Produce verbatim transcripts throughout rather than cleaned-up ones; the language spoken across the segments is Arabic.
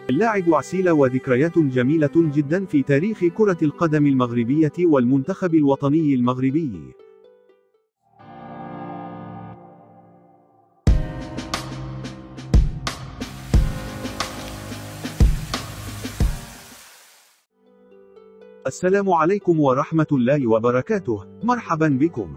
اللاعب عسيلة وذكريات جميلة جدا في تاريخ كرة القدم المغربية والمنتخب الوطني المغربي. السلام عليكم ورحمة الله وبركاته، مرحبا بكم.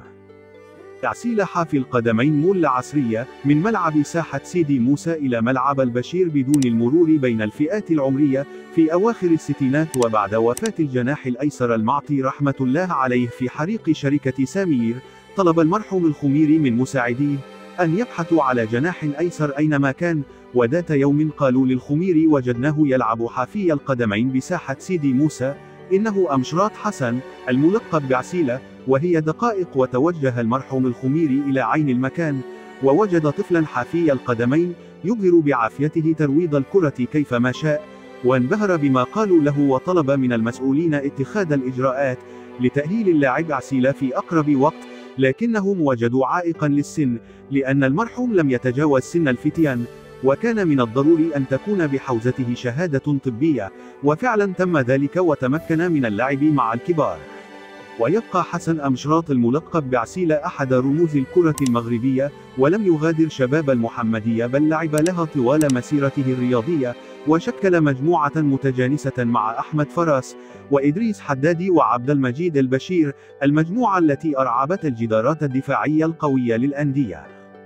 عسيلة حافي القدمين مولة عصرية، من ملعب ساحة سيدي موسى إلى ملعب البشير بدون المرور بين الفئات العمرية، في أواخر الستينات وبعد وفاة الجناح الأيسر المعطي رحمة الله عليه في حريق شركة سامير، طلب المرحوم الخميري من مساعديه أن يبحثوا على جناح أيسر أينما كان، وذات يوم قالوا للخميري وجدناه يلعب حافي القدمين بساحة سيدي موسى، إنه أمشراط حسن، الملقب بعسيلة، وهي دقائق وتوجه المرحوم الخميري إلى عين المكان، ووجد طفلا حافي القدمين، يظهر بعافيته ترويض الكرة كيفما شاء، وانبهر بما قالوا له وطلب من المسؤولين اتخاذ الإجراءات لتأهيل اللاعب عسيلة في أقرب وقت، لكنهم وجدوا عائقا للسن، لأن المرحوم لم يتجاوز سن الفتيان، وكان من الضروري أن تكون بحوزته شهادة طبية، وفعلا تم ذلك وتمكن من اللعب مع الكبار. ويبقى حسن أمشراط الملقب بعسيلة أحد رموز الكرة المغربية، ولم يغادر شباب المحمدية بل لعب لها طوال مسيرته الرياضية، وشكل مجموعة متجانسة مع أحمد فراس، وإدريس حدادي وعبد المجيد البشير، المجموعة التي أرعبت الجدارات الدفاعية القوية للأندية.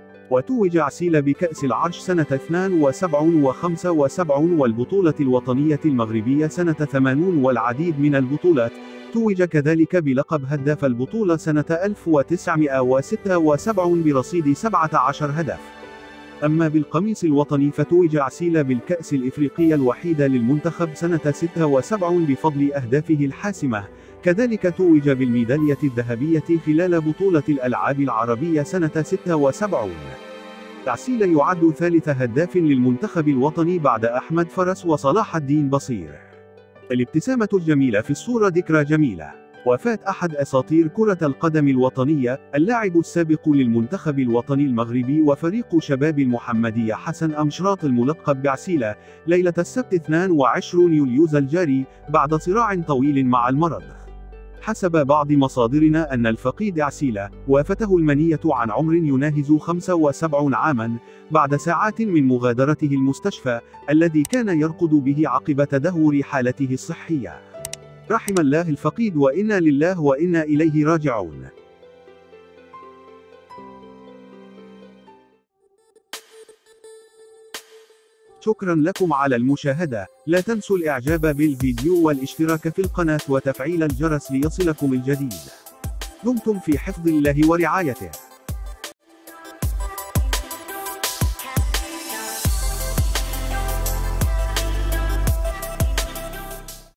وتوج عسيلة بكأس العرش سنة اثنين وسبعين وخمسة وسبعين والبطولة الوطنية المغربية سنة ثمانين والعديد من البطولات. توج كذلك بلقب هداف البطولة سنة ألف وتسعمائة وستة وسبعين برصيد سبعة عشر هدف. أما بالقميص الوطني فتوج عسيلة بالكأس الإفريقية الوحيدة للمنتخب سنة ستة وسبعين بفضل أهدافه الحاسمة. كذلك توج بالميدالية الذهبية خلال بطولة الألعاب العربية سنة ستة وسبعين. عسيلة يعد ثالث هداف للمنتخب الوطني بعد أحمد فرس وصلاح الدين بصير. الابتسامة الجميلة في الصورة ذكرى جميلة. وفاة أحد أساطير كرة القدم الوطنية، اللاعب السابق للمنتخب الوطني المغربي وفريق شباب المحمدية حسن أمشراط الملقب بعسيلة، ليلة السبت اثنين وعشرين يوليوز الجاري، بعد صراع طويل مع المرض. حسب بعض مصادرنا أن الفقيد عسيلة، وافته المنية عن عمر يناهز خمسة وسبعين عاما، بعد ساعات من مغادرته المستشفى، الذي كان يرقد به عقب تدهور حالته الصحية. رحم الله الفقيد وإنا لله وإنا إليه راجعون. شكرا لكم على المشاهدة، لا تنسوا الإعجاب بالفيديو والاشتراك في القناة وتفعيل الجرس ليصلكم الجديد. دمتم في حفظ الله ورعايته.